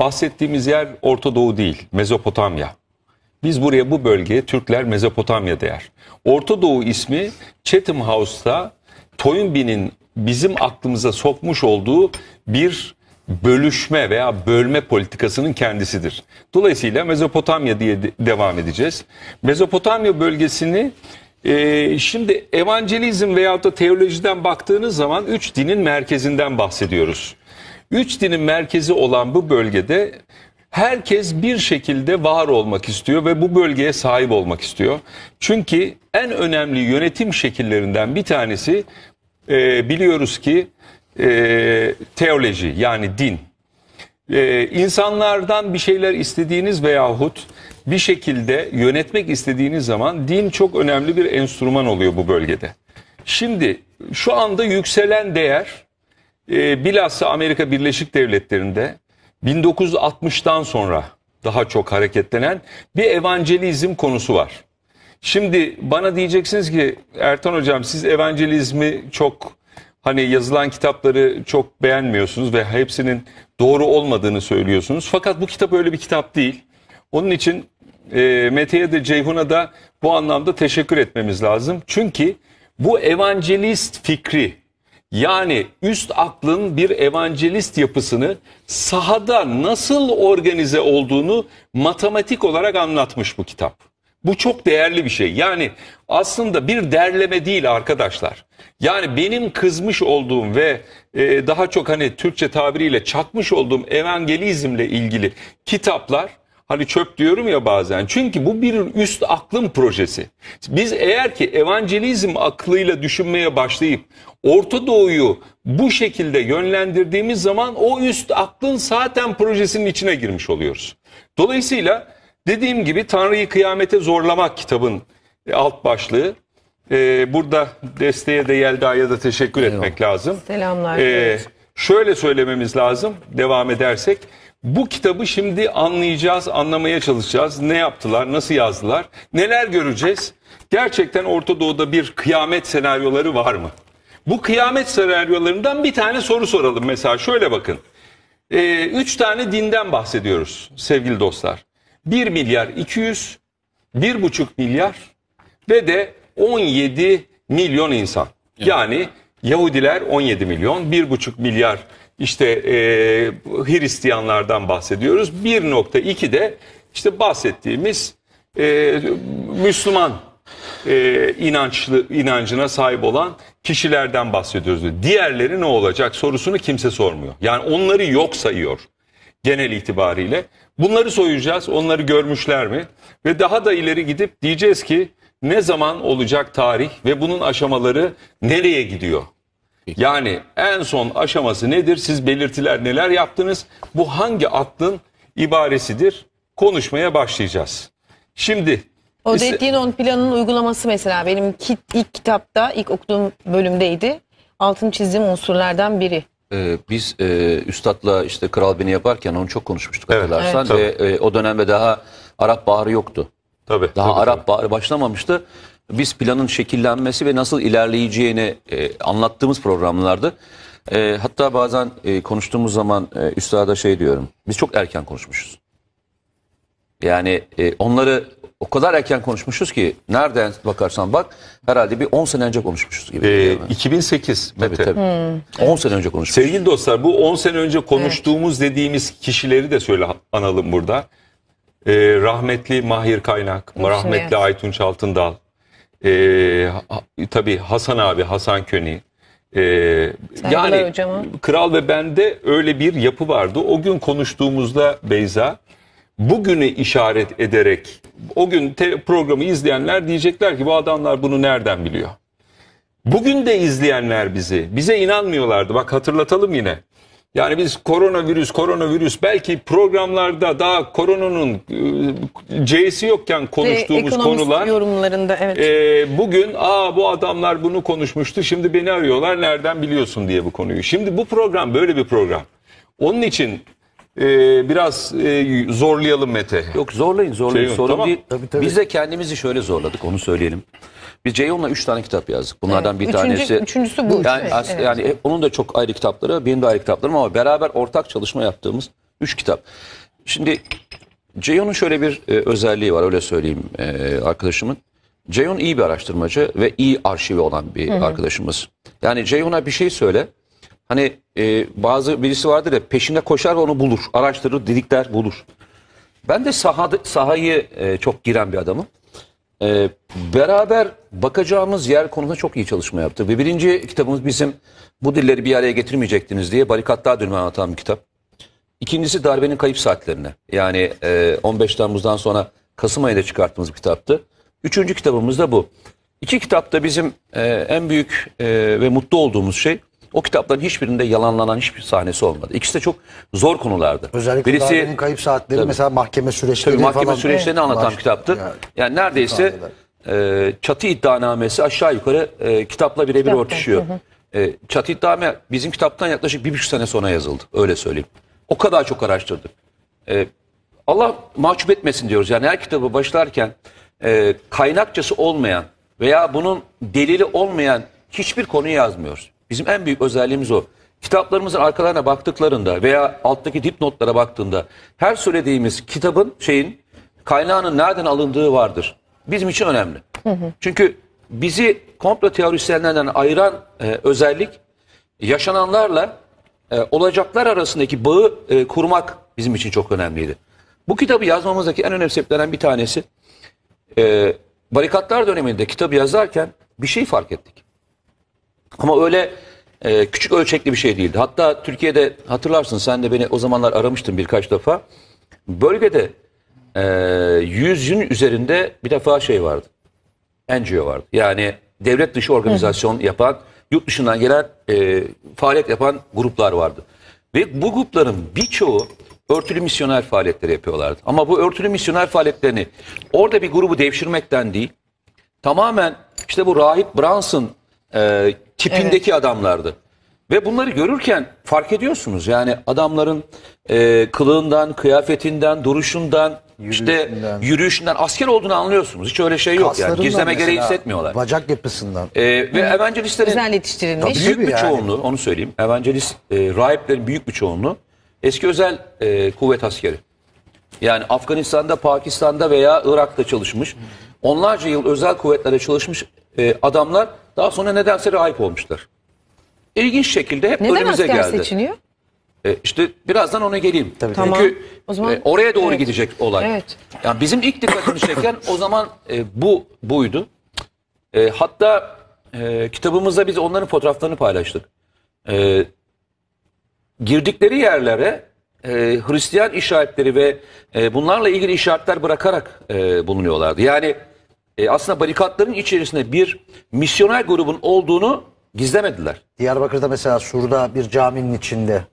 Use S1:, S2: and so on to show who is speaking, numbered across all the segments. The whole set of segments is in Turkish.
S1: bahsettiğimiz yer Orta Doğu değil, Mezopotamya. Biz buraya, bu bölgeye Türkler Mezopotamya der. Orta Doğu ismi Chatham House'ta Toynbee'nin bizim aklımıza sokmuş olduğu bir bölüşme veya bölme politikasının kendisidir. Dolayısıyla Mezopotamya diye devam edeceğiz. Mezopotamya bölgesini şimdi evangelizm veyahut da teolojiden baktığınız zaman 3 dinin merkezinden bahsediyoruz. 3 dinin merkezi olan bu bölgede herkes bir şekilde var olmak istiyor ve bu bölgeye sahip olmak istiyor. Çünkü en önemli yönetim şekillerinden bir tanesi biliyoruz ki teoloji, yani din. İnsanlardan bir şeyler istediğiniz veyahut bir şekilde yönetmek istediğiniz zaman din çok önemli bir enstrüman oluyor bu bölgede. Şimdi şu anda yükselen değer bilhassa Amerika Birleşik Devletleri'nde 1960'tan sonra daha çok hareketlenen bir evangelizm konusu var. Şimdi bana diyeceksiniz ki Ertan Hocam, siz evangelizmi çok, hani yazılan kitapları çok beğenmiyorsunuz ve hepsinin doğru olmadığını söylüyorsunuz. Fakat bu kitap öyle bir kitap değil. Onun için Mete'ye de Ceyhun'a da bu anlamda teşekkür etmemiz lazım. Çünkü bu evangelist fikri, yani üst aklın bir evangelist yapısını sahada nasıl organize olduğunu matematik olarak anlatmış bu kitap. Bu çok değerli bir şey. Yani aslında bir derleme değil arkadaşlar. Yani benim kızmış olduğum ve daha çok hani Türkçe tabiriyle çakmış olduğum evangelizmle ilgili kitaplar, hani çöp diyorum ya bazen. Çünkü bu bir üst aklın projesi. Biz eğer ki evangelizm aklıyla düşünmeye başlayıp Orta Doğu'yu bu şekilde yönlendirdiğimiz zaman o üst aklın zaten projesinin içine girmiş oluyoruz. Dolayısıyla dediğim gibi Tanrı'yı kıyamete zorlamak kitabın alt başlığı. Burada desteğe de Yelda'ya da teşekkür etmek lazım.
S2: Selamlar.
S1: Şöyle söylememiz lazım devam edersek. Bu kitabı şimdi anlayacağız, anlamaya çalışacağız. Ne yaptılar, nasıl yazdılar, neler göreceğiz? Gerçekten Orta Doğu'da bir kıyamet senaryoları var mı? Bu kıyamet senaryolarından bir tane soru soralım mesela. Şöyle bakın. 3 tane dinden bahsediyoruz sevgili dostlar. 1 milyar 200, 1,5 milyar ve de 17 milyon insan. Yani Yahudiler 17 milyon, 1,5 milyar işte Hristiyanlardan bahsediyoruz. 1,2 de işte bahsettiğimiz Müslüman inancına sahip olan kişilerden bahsediyoruz. Diğerleri ne olacak sorusunu kimse sormuyor. Yani onları yok sayıyor genel itibariyle. Bunları soyacağız. Onları görmüşler mi? Ve daha da ileri gidip diyeceğiz ki ne zaman olacak tarih ve bunun aşamaları nereye gidiyor? Yani en son aşaması nedir? Siz belirtiler neler yaptınız? Bu hangi aklın ibaresidir? Konuşmaya başlayacağız. Şimdi
S2: o dediğin 10 planın uygulaması mesela benim ilk kitapta, ilk okuduğum bölümdeydi. Altını çizdiğim unsurlardan biri.
S3: Biz Üstad'la işte Kral Beni yaparken onu çok konuşmuştuk, hatırlarsan.
S1: Evet,
S3: ve o dönemde daha Arap Baharı yoktu. Daha Arap Baharı başlamamıştı. Biz planın şekillenmesi ve nasıl ilerleyeceğini anlattığımız programlardı. Hatta bazen konuştuğumuz zaman Üstad'a şey diyorum. Biz çok erken konuşmuşuz. Yani onları o kadar erken konuşmuşuz ki nereden bakarsan bak herhalde bir 10 sene önce konuşmuşuz gibi.
S1: 2008.
S3: Tabii. 10 sene önce konuşmuşuz.
S1: Sevgili dostlar, bu 10 sene önce konuştuğumuz dediğimiz kişileri de söyle analım burada. Rahmetli Mahir Kaynak, rahmetli Aytunç Altındal, tabii Hasan abi, Hasan Köni. Yani hocama. Kral ve bende öyle bir yapı vardı. O gün konuştuğumuzda Beyza, bugünü işaret ederek o gün programı izleyenler diyecekler ki bu adamlar bunu nereden biliyor? Bugün de izleyenler bize inanmıyorlardı. Bak hatırlatalım yine. Yani biz koronavirüs belki programlarda daha koronanın C'si yokken konuştuğumuz konular
S2: yorumlarında
S1: bugün bu adamlar bunu konuşmuştu, şimdi beni arıyorlar nereden biliyorsun diye bu konuyu. Şimdi bu program böyle bir program. Onun için biraz zorlayalım Mete.
S3: Yok zorlayın. Sorun
S1: tamam.
S3: değil. Tabii. Biz de kendimizi şöyle zorladık, onu söyleyelim. Biz Ceyhun'la 3 tane kitap yazdık. Bunlardan bir tanesi.
S2: Üçüncüsü bu.
S3: Yani onun da çok ayrı kitapları, benim de ayrı kitaplarım ama beraber ortak çalışma yaptığımız 3 kitap. Şimdi Ceyhun'un şöyle bir özelliği var, öyle söyleyeyim arkadaşımın. Ceyhun iyi bir araştırmacı ve iyi arşivi olan bir arkadaşımız. Yani Ceyhun'a bir şey söyle. Hani birisi vardır ya, peşinde koşar ve onu bulur. Araştırır, didikler, bulur. Ben de sahayı çok giren bir adamım. Beraber bakacağımız yer konusunda çok iyi çalışma yaptı. Ve birinci kitabımız bizim bu dilleri bir araya getirmeyecektiniz diye barikatlar dönemi anlatan bir kitap. İkincisi darbenin kayıp saatlerine. Yani 15 Temmuz'dan sonra Kasım ayında çıkarttığımız bir kitaptı. Üçüncü kitabımız da bu. İki kitapta bizim en büyük ve mutlu olduğumuz şey, o kitapların hiçbirinde yalanlanan hiçbir sahnesi olmadı. İkisi de çok zor konulardı.
S4: Özellikle darbenin kayıp saatleri, tabii, mesela mahkeme süreçleri falan.
S3: Mahkeme süreçlerini anlatan bir kitaptı. Yani neredeyse çatı iddianamesi aşağı yukarı kitapla birebir örtüşüyor. Çatı iddianame bizim kitaptan yaklaşık 1,5 sene sonra yazıldı. Öyle söyleyeyim. O kadar çok araştırdık. Allah mahcup etmesin diyoruz. Yani her kitabı başlarken kaynakçası olmayan veya bunun delili olmayan hiçbir konuyu yazmıyoruz. Bizim en büyük özelliğimiz o. Kitaplarımızın arkalarına baktıklarında veya alttaki dipnotlara baktığında her söylediğimiz kitabın kaynağının nereden alındığı vardır. Bizim için önemli. Çünkü bizi komplo teorisyenlerden ayıran özellik, yaşananlarla olacaklar arasındaki bağı kurmak bizim için çok önemliydi. Bu kitabı yazmamızdaki en önemli sebeplerden bir tanesi, barikatlar döneminde kitabı yazarken bir şey fark ettik. Ama öyle küçük ölçekli bir şey değildi. Hatta Türkiye'de, hatırlarsın, sen de beni o zamanlar aramıştın birkaç defa. Bölgede 100'ün üzerinde bir defa şey vardı. NGO vardı. Yani devlet dışı organizasyon yapan, yurt dışından gelen faaliyet yapan gruplar vardı. Ve bu grupların birçoğu örtülü misyoner faaliyetleri yapıyorlardı. Ama bu örtülü misyoner faaliyetlerini orada bir grubu devşirmekten değil, tamamen işte bu rahip Brunson tipindeki adamlardı. Ve bunları görürken fark ediyorsunuz. Yani adamların kılığından, kıyafetinden, duruşundan, yürüyüşünden asker olduğunu anlıyorsunuz. Hiç öyle şey yok yani. Gizleme gereği hissetmiyorlar.
S4: Bacak yapısından.
S3: Ve evangelistlerin
S2: güzel yetiştirilmiş.
S3: büyük bir çoğunluğu, onu söyleyeyim. Evangelist rahiplerin büyük bir çoğunluğu eski özel kuvvet askeri. Yani Afganistan'da, Pakistan'da veya Irak'ta çalışmış. Onlarca yıl özel kuvvetlerde çalışmış adamlar daha sonra nedense rahip olmuşlar. İlginç şekilde hep
S2: neden
S3: önümüze geldi.
S2: Neden asker seçiliyor?
S3: İşte birazdan ona geleyim.
S4: Tabii.
S3: Çünkü
S2: o zaman,
S3: oraya doğru gidecek olay.
S2: Evet.
S3: Yani bizim ilk dikkatimizi çeken o zaman buydu. Hatta kitabımızda biz onların fotoğraflarını paylaştık. Girdikleri yerlere Hristiyan işaretleri ve bunlarla ilgili işaretler bırakarak bulunuyorlardı. Yani aslında barikatların içerisinde bir misyoner grubun olduğunu gizlemediler.
S4: Diyarbakır'da mesela Sur'da bir caminin içinde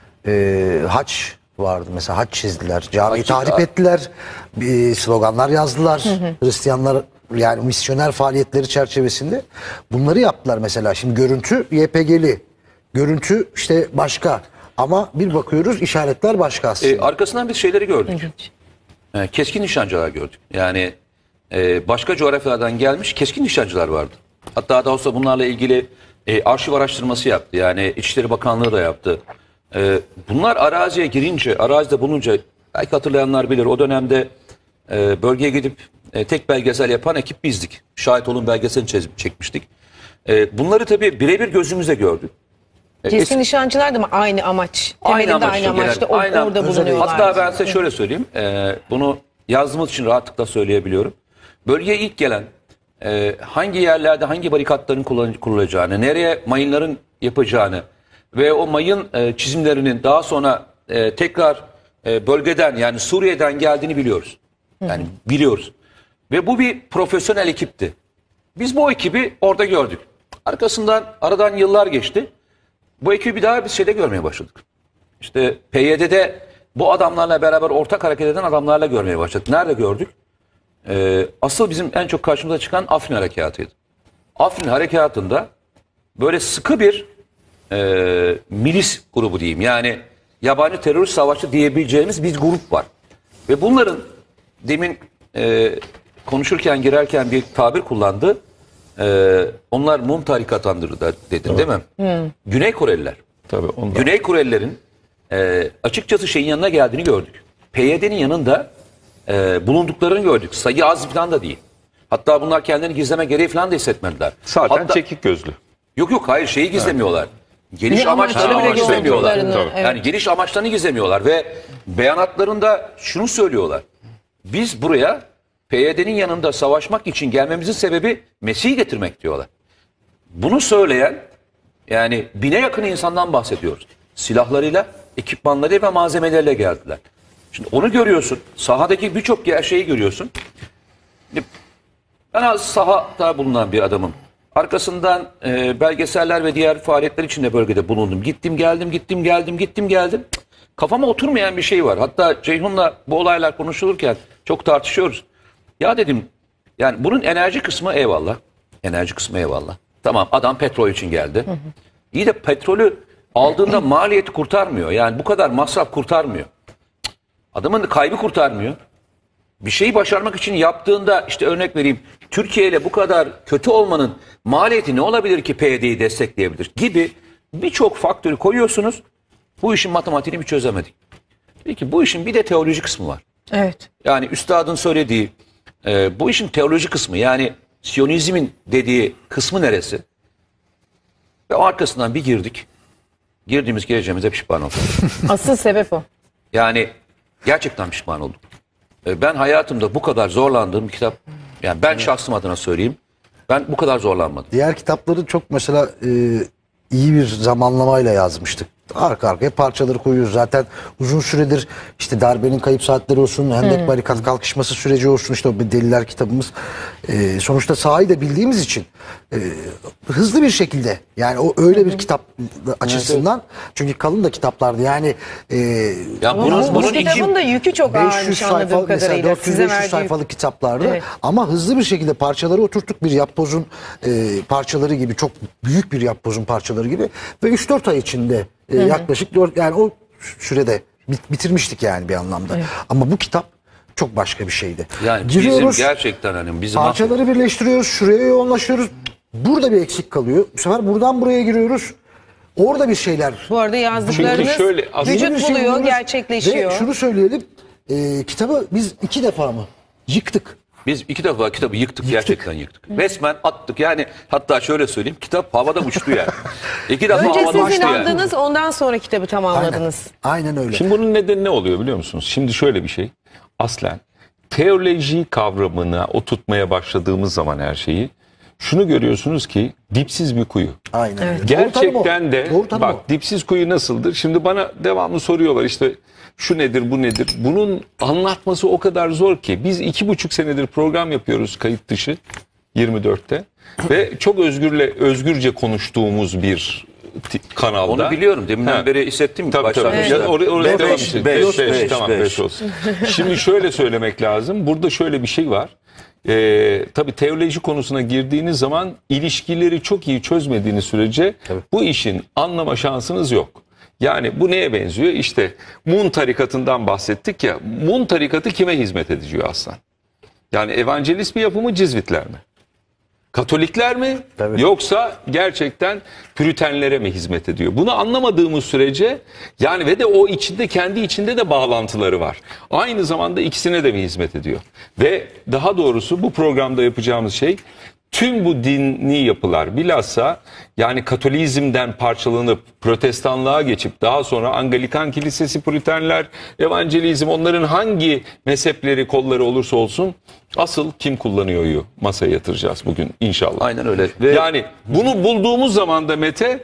S4: haç vardı. Mesela haç çizdiler. Camiyi tahrip ettiler. Sloganlar yazdılar. Hristiyanlar, yani misyoner faaliyetleri çerçevesinde bunları yaptılar mesela. Şimdi görüntü YPG'li. Görüntü işte başka. Ama bir bakıyoruz işaretler başka aslında.
S3: Arkasından biz şeyleri gördük. Keskin nişancılar gördük. Yani başka coğrafyalardan gelmiş keskin nişancılar vardı. Hatta daha sonra bunlarla ilgili arşiv araştırması yaptı. Yani İçişleri Bakanlığı da yaptı. Bunlar araziye girince, arazide bulunca, belki hatırlayanlar bilir, o dönemde bölgeye gidip tek belgesel yapan ekip bizdik. Şahit olun belgeselini çekmiştik. Bunları tabii birebir gözümüzle gördük.
S2: Keskin nişancılar da mı aynı amaç? Temelinde aynı amaçta orada bulunuyorlar.
S3: Hatta ben size şöyle söyleyeyim. Bunu yazdığımız için rahatlıkla söyleyebiliyorum. Bölgeye ilk gelen, hangi yerlerde hangi barikatların kurulacağını, nereye mayınların yapacağını ve o mayın çizimlerinin daha sonra tekrar bölgeden, yani Suriye'den geldiğini biliyoruz. Yani biliyoruz. Ve bu bir profesyonel ekipti. Biz bu ekibi orada gördük. Arkasından aradan yıllar geçti. Bu ekibi bir daha bir şeyde görmeye başladık. İşte PYD'de bu adamlarla beraber ortak hareket eden adamlarla görmeye başladık. Nerede gördük? Asıl bizim en çok karşımıza çıkan Afrin Harekatı'ydı. Afrin Harekatı'nda böyle sıkı bir milis grubu diyeyim. Yani yabancı terörist savaşçı diyebileceğimiz bir grup var. Ve bunların demin konuşurken, girerken bir tabir kullandı. Onlar mum tarikatandırı dedin, değil mi? Güney Koreliler.
S1: Tabii ondan.
S3: Güney Korelilerin açıkçası şeyin yanına geldiğini gördük. PYD'nin yanında bulunduklarını gördük. Sayı az falan da değil. Hatta bunlar kendilerini gizleme gereği falan da hissetmediler.
S1: Zaten
S3: Hatta,
S1: çekik gözlü.
S3: Yok hayır şeyi gizlemiyorlar. Geliş
S2: Ne
S3: amaçlarını bile
S2: amaçlarını
S3: gizlemiyorlar.
S2: olduklarını, evet.
S3: Yani geliş amaçlarını gizlemiyorlar ve beyanatlarında şunu söylüyorlar. Biz buraya PYD'nin yanında savaşmak için gelmemizin sebebi Mesih'i getirmek diyorlar. Bunu söyleyen yani 1000'e yakın insandan bahsediyoruz. Silahlarıyla, ekipmanlarıyla ve malzemeleriyle geldiler. Şimdi onu görüyorsun. Sahadaki birçok şeyi görüyorsun. Ben az sahada bulunan bir adamım. Arkasından belgeseller ve diğer faaliyetler için de bölgede bulundum. Gittim geldim. Kafama oturmayan bir şey var. Hatta Ceyhun'la bu olaylar konuşulurken çok tartışıyoruz. Ya dedim yani bunun enerji kısmı eyvallah. Enerji kısmı eyvallah. Tamam adam petrol için geldi. İyi de petrolü aldığında maliyeti kurtarmıyor. Yani bu kadar masraf kurtarmıyor. Adamın kaybı kurtarmıyor. Bir şeyi başarmak için yaptığında işte örnek vereyim. Türkiye ile bu kadar kötü olmanın maliyeti ne olabilir ki PYD'yi destekleyebilir gibi birçok faktörü koyuyorsunuz. Bu işin matematiğini bir çözemedik. Peki bu işin bir de teoloji kısmı var.
S2: Evet.
S3: Yani üstadın söylediği bu işin teoloji kısmı yani Siyonizmin dediği kısmı neresi? Ve arkasından bir girdik. Girdiğimiz geleceğimize pişman olduk.
S2: Asıl sebep o.
S3: Yani gerçekten pişman oldum. Ben hayatımda bu kadar zorlandığım bir kitap, yani ben şahsım adına söyleyeyim, ben bu kadar zorlanmadım.
S4: Diğer kitapları çok mesela iyi bir zamanlamayla yazmıştık. Arka arkaya parçaları koyuyoruz. Zaten uzun süredir işte darbenin kayıp saatleri olsun, Hendek Barikat kalkışması süreci olsun, işte o Deliler kitabımız. Sonuçta sahayı da bildiğimiz için hızlı bir şekilde yani o öyle bir kitap açısından çünkü kalın da kitaplardı yani
S3: Ya
S2: Bu kitabın da yükü çok
S4: 500
S2: ağırmış
S4: sayfa
S2: anladığım
S4: mesela
S2: kadarıyla. Size
S4: 400-500
S2: verdiği
S4: sayfalık kitaplardı
S2: Evet.
S4: ama hızlı bir şekilde parçaları oturttuk bir yapbozun parçaları gibi çok büyük bir yapbozun parçaları gibi ve 3-4 ay içinde yaklaşık 4 yani o sürede bitirmiştik yani bir anlamda.
S2: Evet.
S4: Ama bu kitap çok başka bir şeydi.
S3: Yani
S4: Giriyoruz,
S3: bizim gerçekten hani bizim
S4: parçaları birleştiriyoruz, şuraya yoğunlaşıyoruz. Burada bir eksik kalıyor. Bu sefer buradan buraya giriyoruz. Orada bir şeyler.
S2: Bu arada yazdıklarınız
S1: Çünkü şöyle, aslında
S2: vücut
S4: Yeni bir şey
S2: buluyor,
S4: buluyoruz.
S2: gerçekleşiyor.
S4: Ve şunu söyleyelim. Kitabı biz 2 defa mı yıktık?
S3: Biz 2 defa kitabı yıktık, gerçekten yıktık. Resmen attık yani, hatta şöyle söyleyeyim, kitap havada uçtu yani. 2 defa
S2: Önce
S3: havada
S2: siz
S3: uçtu yani.
S2: inandınız, ondan sonra kitabı tamamladınız.
S4: Aynen öyle.
S1: Şimdi bunun nedeni ne oluyor biliyor musunuz? Şimdi şöyle bir şey. Aslen teoloji kavramına oturtmaya başladığımız zaman her şeyi şunu görüyorsunuz ki dipsiz bir kuyu.
S4: Aynen öyle. Doğru
S1: Gerçekten
S4: tanım o.
S1: de
S4: Doğru tanım o.
S1: bak dipsiz kuyu nasıldır? Şimdi bana devamlı soruyorlar işte şu nedir bu nedir? Bunun anlatması o kadar zor ki biz 2,5 senedir program yapıyoruz kayıt dışı 24'te ve çok özgürce konuştuğumuz bir kanalda.
S3: Onu biliyorum. Deminden beri hissettim.
S1: Tabii tabii.
S3: başlangıçta.
S1: Ya, oraya devam edelim.
S3: Beş,
S1: Tamam
S3: beş.
S1: 5 olsun. Şimdi şöyle söylemek lazım. Burada şöyle bir şey var. Tabii teoloji konusuna girdiğiniz zaman ilişkileri çok iyi çözmediğiniz sürece bu işin anlama şansınız yok. Yani bu neye benziyor? İşte Mun tarikatından bahsettik ya. Mun tarikatı kime hizmet ediyor aslında? Yani evangelist bir yapı mı, Cizvitler mi? Katolikler mi?
S4: Tabii.
S1: Yoksa gerçekten Püritenlere mi hizmet ediyor? Bunu anlamadığımız sürece yani ve de o içinde kendi içinde de bağlantıları var. Aynı zamanda ikisine de mi hizmet ediyor? Ve daha doğrusu bu programda yapacağımız şey tüm bu dini yapılar bilhassa yani Katolizmden parçalanıp Protestanlığa geçip daha sonra Anglikan Kilisesi, Püritenler, Evangelizm onların hangi mezhepleri kolları olursa olsun asıl kim kullanıyor'yu masaya yatıracağız bugün inşallah.
S3: Aynen öyle. Ve
S1: Yani bunu bulduğumuz zaman da Mete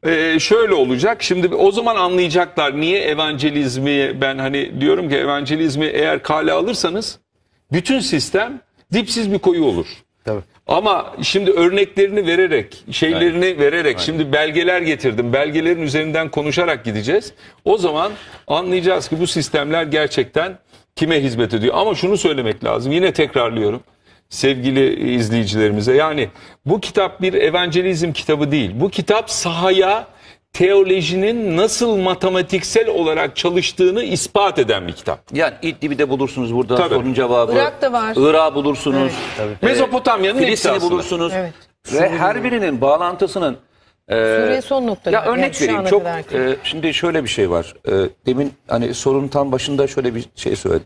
S1: şöyle olacak. Şimdi o zaman anlayacaklar niye evangelizmi ben hani diyorum ki evangelizmi eğer kale alırsanız bütün sistem dipsiz bir kuyu olur.
S4: Tabii.
S1: Ama şimdi örneklerini vererek, şeylerini vererek, şimdi belgeler getirdim. Belgelerin üzerinden konuşarak gideceğiz. O zaman anlayacağız ki bu sistemler gerçekten kime hizmet ediyor. Ama şunu söylemek lazım. Yine tekrarlıyorum sevgili izleyicilerimize. Yani bu kitap bir evangelizm kitabı değil. Bu kitap sahaya teolojinin nasıl matematiksel olarak çalıştığını ispat eden bir kitap.
S3: yani İdlib'de bulursunuz burada
S1: Tabii.
S3: sorun cevabı.
S2: Irak'ta var.
S3: Irak'ı bulursunuz.
S1: Mezopotamya'nın hepsi
S3: Filistin'i
S1: aslında.
S3: bulursunuz.
S2: Evet.
S3: Ve her birinin bağlantısının
S2: Suriye son noktada.
S3: Ya örnek
S2: şu
S3: vereyim.
S2: ana
S3: Çok
S2: kadarki.
S3: şimdi şöyle bir şey var. Demin hani sorunun tam başında şöyle bir şey söyledim.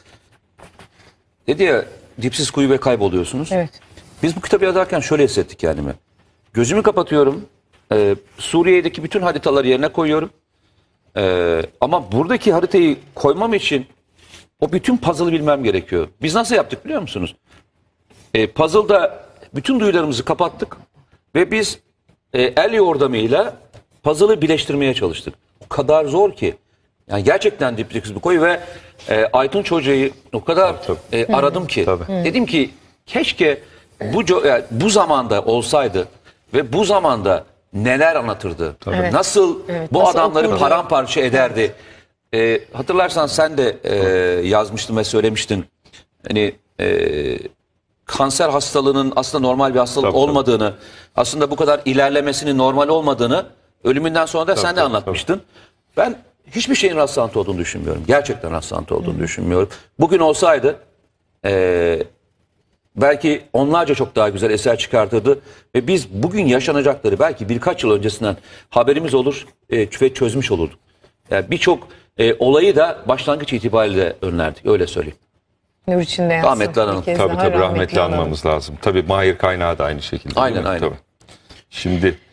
S3: Dedi ya, dipsiz kuyu ve kayboluyorsunuz.
S2: Evet.
S3: Biz bu kitabı yazarken şöyle hissettik kendimi. Gözümü kapatıyorum. Suriye'deki bütün haritaları yerine koyuyorum. Ama buradaki haritayı koymam için o bütün puzzle'ı bilmem gerekiyor. Biz nasıl yaptık biliyor musunuz? Puzzle'da bütün duyularımızı kapattık ve biz el yordamıyla puzzle'ı birleştirmeye çalıştık. O kadar zor ki. Yani gerçekten dipsiz bir koyu ve Aytunç Hoca'yı o kadar aradım ki. Dedim ki keşke bu zamanda olsaydı ve bu zamanda neler anlatırdı.
S2: Evet.
S3: Nasıl bu
S2: nasıl
S3: adamları
S2: okurdu?
S3: paramparça ederdi. Hatırlarsan sen de yazmıştın ve söylemiştin. Hani kanser hastalığının aslında normal bir hastalık olmadığını, aslında bu kadar ilerlemesinin normal olmadığını ölümünden sonra da sen de anlatmıştın. Ben hiçbir şeyin rastlantı olduğunu düşünmüyorum. Gerçekten rastlantı olduğunu düşünmüyorum. Bugün olsaydı belki onlarca çok daha güzel eser çıkartırdı ve biz bugün yaşanacakları belki birkaç yıl öncesinden haberimiz olur ve çözmüş olurduk. Yani birçok olayı da başlangıç itibariyle önlerdik, öyle söyleyeyim.
S2: Nur içinde yatsın.
S3: Rahmetli analım.
S2: Bir kez
S1: Tabii
S2: daha
S1: rahmetli
S2: analım.
S1: anmamız lazım. Tabii Mahir Kaynağı da aynı şekilde.
S3: Aynen,
S1: değil mi?
S3: aynen.
S1: Tabii. Şimdi